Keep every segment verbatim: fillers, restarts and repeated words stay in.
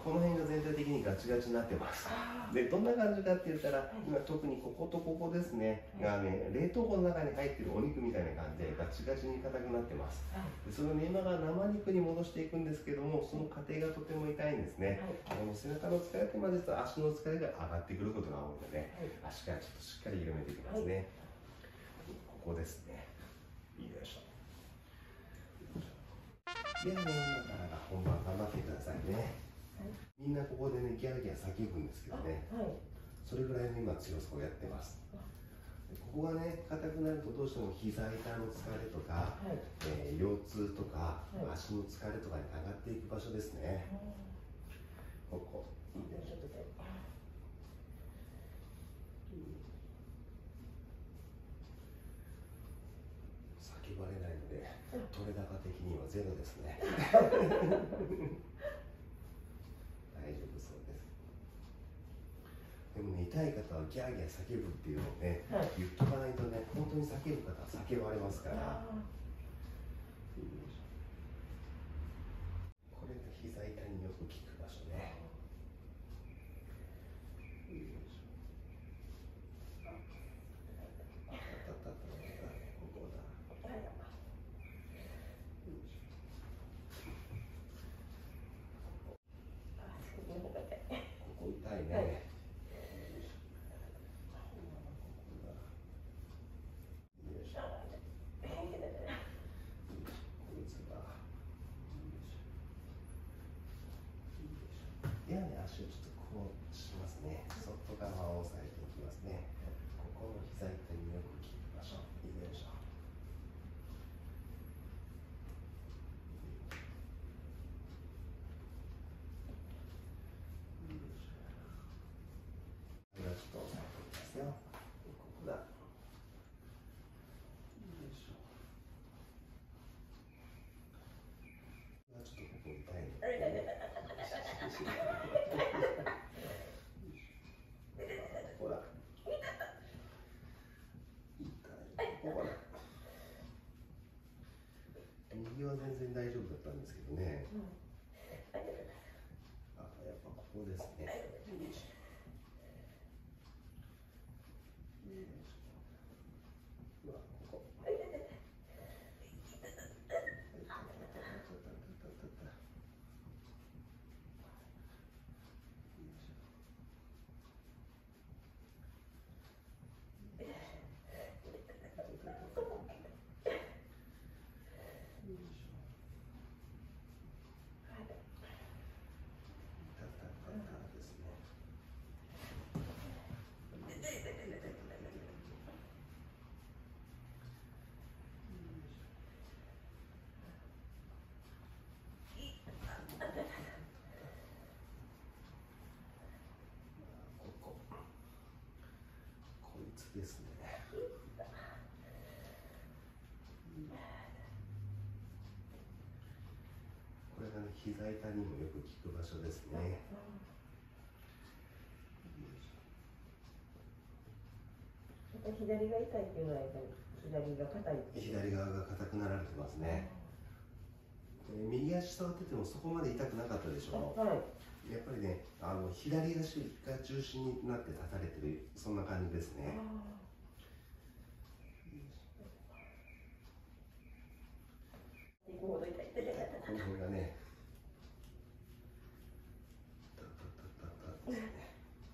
この辺が全体的にガチガチになってます。でどんな感じかって言ったら、今特にこことここですねがね、冷凍庫の中に入ってるお肉みたいな感じでガチガチに硬くなってます。でそれをね、今が生肉に戻していくんですけども、その過程がとても痛いんですね。この背中の疲れってまで実は足の疲れが上がってくることが多いので、足からちょっとしっかり緩めていきますね。ここですね。よいしょ。ではね、今からが本番頑張ってくださいね。みんなここでね、ギャーギャー叫ぶんですけどね、それぐらいの今強さをやってます。ここがね、硬くなるとどうしても膝痛の疲れとか、はい、えー、腰痛とか、はい、足の疲れとかに上がっていく場所ですね。ここいいね。叫ばれないので取れ高的にはゼロですね。大丈夫そうです。でもね、痛い方はギャーギャー叫ぶっていうのをね、はい、言っとかないとね、本当に叫ぶ方は叫ばれますから。これが膝痛によく効く場所ね。ここ痛いね。はい、ではね、足をちょっとこうしますね。外側を押さえていきますね。ここの膝痛によく効く場所。よいしょ。ちょっと押さえていきますよ。ここだ。よいしょ。ちょっとここ痛いね。ほら。右は全然大丈夫だったんですけどね。あ、やっぱここですね。うわ、ここ。ですね。これがね、膝痛にもよく効く場所ですね。 左が痛いっていうのはやっぱり左が硬い。 左側が硬くなられてますね。右足触っててもそこまで痛くなかったでしょう。はい、やっぱりね、あの左足が中心になって立たれてる、そんな感じですね。この辺がね、タタタタタですね。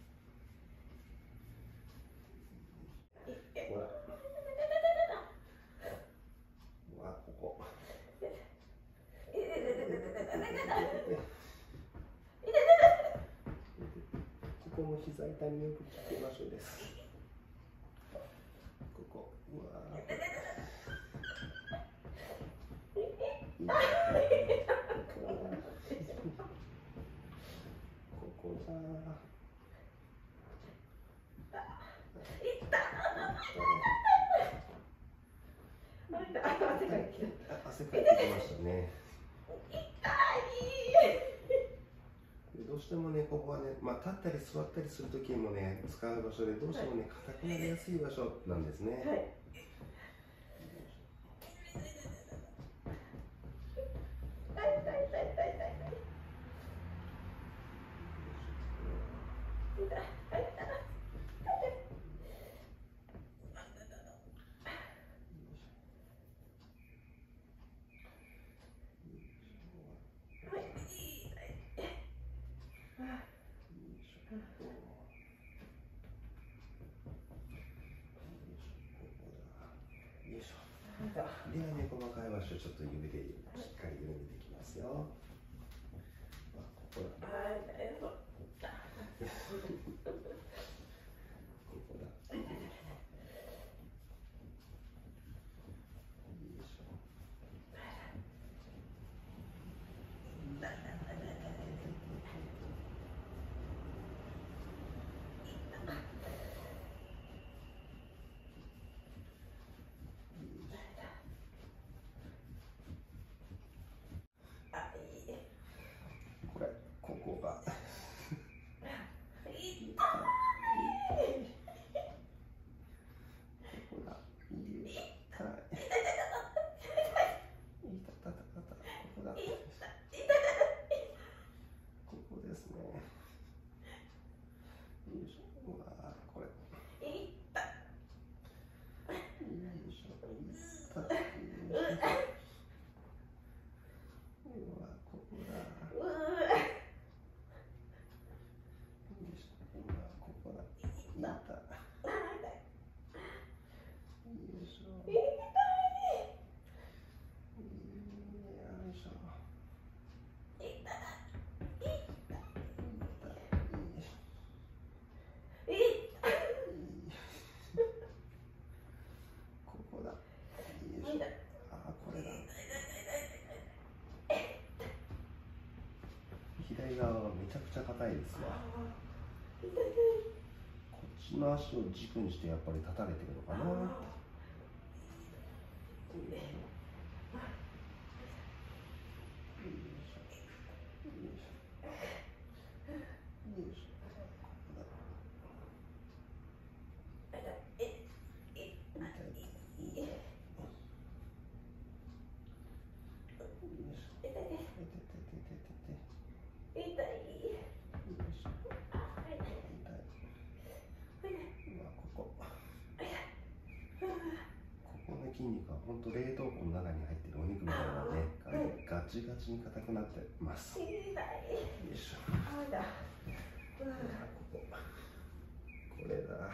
ほら。うわ、ここ。ここも膝痛によく効く場所です。ここ、うわー。ここだ。汗かいてきましたね。どうしてもね、ここはね、まあ、立ったり座ったりするときもね、使う場所で、どうしてもね、硬くなりやすい場所なんですね。はい、 ちょっと指でしっかり緩めていきますよ。あ、ここだ。ここだ。これ、ここが。左側がめちゃくちゃ硬いですわ。こっちの足を軸にしてやっぱり立たれてるのかな。筋肉は本当冷凍庫の中に入ってるお肉みたいなね、ガチガチに硬くなってます。よいしょ。ここ、これだ。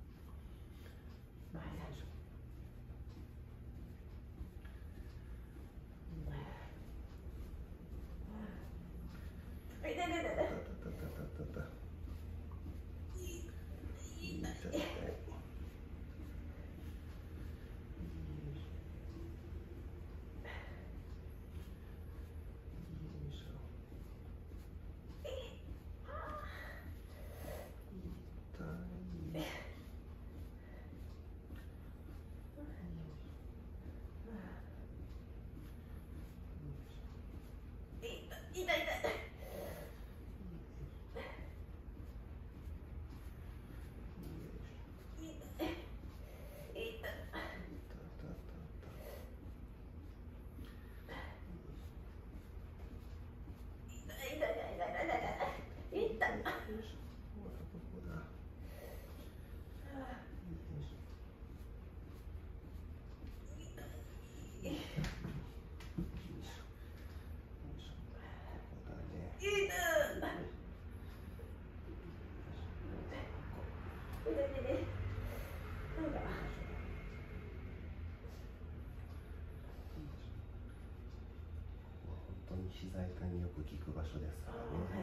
膝痛によく効く場所ですからね。はい、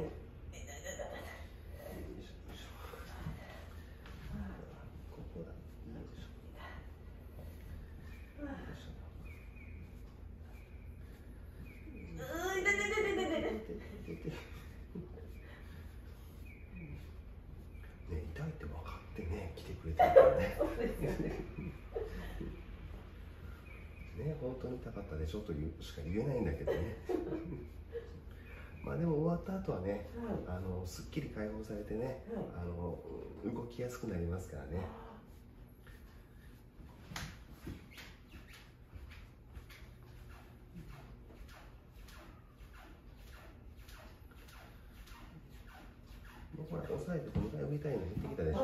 ここだ。ね、痛いって分かってね、来てくれてるからね。ね、本当に痛かったでしょというしか言えないんだけどね。まあでも終わった後はね、はい、あのすっきり解放されてね、はい、あの動きやすくなりますからね。もうほら押さえてこのぐらい痛いの減ってきたでしょ。